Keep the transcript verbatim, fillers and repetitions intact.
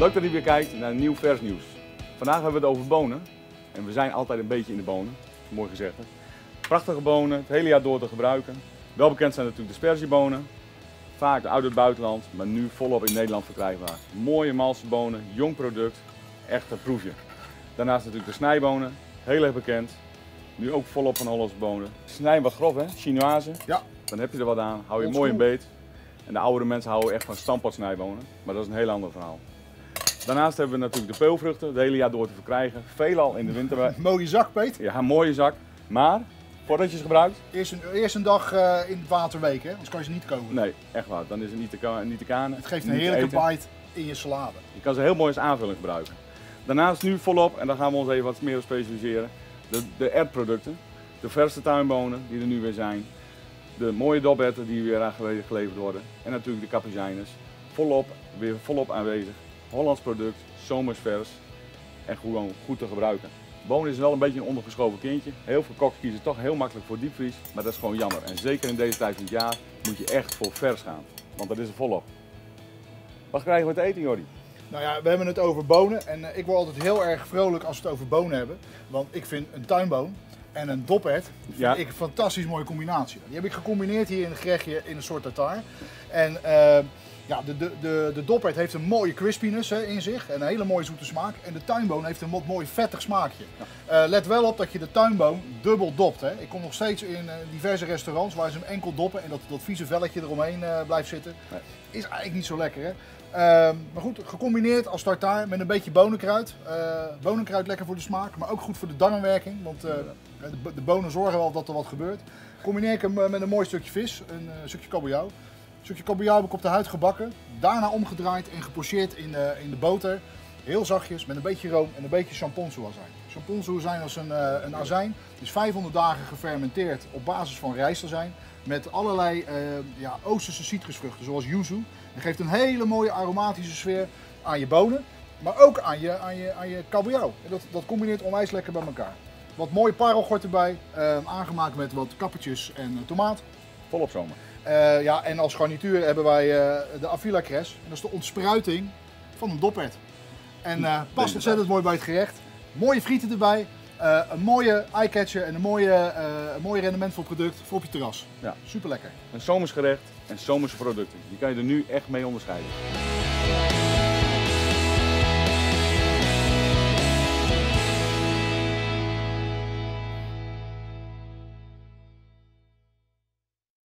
Leuk dat u weer kijkt naar nieuw vers nieuws. Vandaag hebben we het over bonen. En we zijn altijd een beetje in de bonen, mooi gezegd. Hè? Prachtige bonen, het hele jaar door te gebruiken. Wel bekend zijn natuurlijk de sperziebonen. Vaak uit het buitenland, maar nu volop in Nederland verkrijgbaar. Mooie malse bonen, jong product, echt een proefje. Daarnaast natuurlijk de snijbonen, heel erg bekend. Nu ook volop van Hollandse bonen. Snijden wat grof hè, Chinoise. Ja. Dan heb je er wat aan, hou je mooi in beet. En de oudere mensen houden echt van stamppot-snijbonen, maar dat is een heel ander verhaal. Daarnaast hebben we natuurlijk de peulvruchten, het hele jaar door te verkrijgen. Veelal in de winter. Mooie zak, Peet. Ja, een mooie zak. Maar, voordat je ze gebruikt? Eerst een, eerst een dag uh, in het water weken, anders kan je ze niet koken. Nee, echt waar. Dan is het niet te, niet te kanen. Het geeft een heerlijke bite in je salade. Je kan ze heel mooi als aanvulling gebruiken. Daarnaast nu volop, en daar gaan we ons even wat meer op specialiseren, de, de ertproducten. De verse tuinbonen die er nu weer zijn. De mooie doperwten die weer geleverd worden. En natuurlijk de kapuzijnes. Volop, weer volop aanwezig. Hollands product, zomers vers en gewoon goed te gebruiken. Bonen is wel een beetje een ondergeschoven kindje. Heel veel koks kiezen toch heel makkelijk voor diepvries, maar dat is gewoon jammer. En zeker in deze tijd van het jaar moet je echt voor vers gaan, want dat is er volop. Wat krijgen we te eten, Jordi? Nou ja, we hebben het over bonen en uh, ik word altijd heel erg vrolijk als we het over bonen hebben. Want ik vind een tuinboon en een dopert ja. ik een fantastisch mooie combinatie. Die heb ik gecombineerd hier in een gerechtje in een soort tartaar. En uh, ja, de, de, de, de dopert heeft een mooie crispiness hè, in zich en een hele mooie zoete smaak. En de tuinboon heeft een wat mooi vettig smaakje. Ja. Uh, let wel op dat je de tuinboon dubbel dopt. Hè. Ik kom nog steeds in uh, diverse restaurants waar ze hem enkel doppen en dat, dat vieze velletje eromheen uh, blijft zitten. Nee. Is eigenlijk niet zo lekker. Hè. Uh, maar goed, gecombineerd als tartaar met een beetje bonenkruid. Uh, bonenkruid lekker voor de smaak, maar ook goed voor de darmwerking. Want uh, de, de bonen zorgen wel dat er wat gebeurt. Combineer ik hem met een mooi stukje vis, een uh, stukje kabeljauw. Een stukje kabeljauw heb ik op de huid gebakken. Daarna omgedraaid en gepocheerd in de, in de boter. Heel zachtjes, met een beetje room en een beetje champonzo-azijn. Champonzo-azijn is een, uh, een azijn. Het is vijfhonderd dagen gefermenteerd op basis van rijstazijn. Met allerlei uh, ja, Oosterse citrusvruchten, zoals yuzu. Dat geeft een hele mooie aromatische sfeer aan je bonen, maar ook aan je, aan je, aan je kabeljauw. Dat, dat combineert onwijs lekker bij elkaar. Wat mooie parelgort erbij, uh, aangemaakt met wat kappertjes en uh, tomaat. Volop zomer. Uh, ja, en als garnituur hebben wij uh, de Avila Cres. En dat is de ontspruiting van een dopert. En uh, past ontzettend mooi bij het gerecht. Mooie frieten erbij. Uh, een mooie eyecatcher en een mooie, uh, een mooie rendementvol product voor op je terras. Ja. Super lekker. Een zomers gerecht en zomerse producten. Die kan je er nu echt mee onderscheiden.